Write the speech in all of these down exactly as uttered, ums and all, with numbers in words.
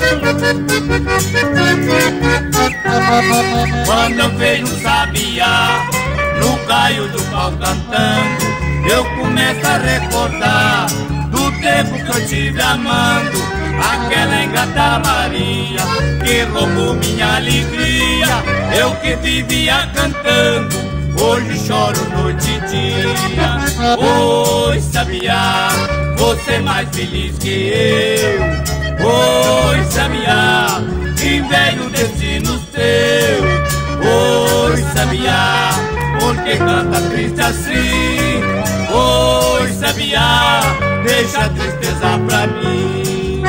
Quando eu vejo um sabiá no caio do pau cantando, eu começo a recordar do tempo que eu tive amando aquela engata Maria que roubou minha alegria. Eu que vivia cantando, hoje choro noite e dia. Oi, sabiá, você é mais feliz que eu. Oi, sabiá, que veio destino seu. Oi, sabiá, por que canta triste assim? Oi, sabiá, deixa a tristeza pra mim.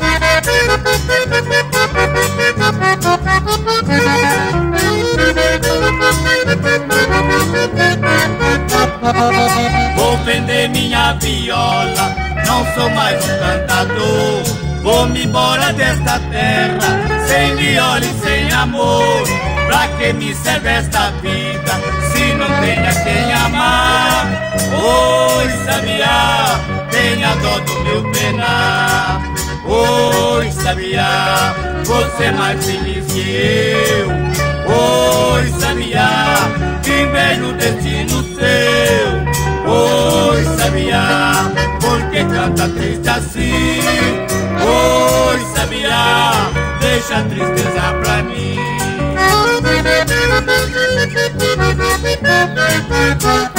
Vou vender minha viola, não sou mais um cantador. Vou-me embora desta terra, sem viola e sem amor. Pra que me serve esta vida, se não tenha quem amar? Oi, sabiá, tenha dó do meu penar. Oi, sabiá, você é mais feliz que eu. Oi, sabiá, que veio o destino seu. Oi, sabiá, por que canta triste assim? Oi, sabiá, deixa a tristeza pra mim.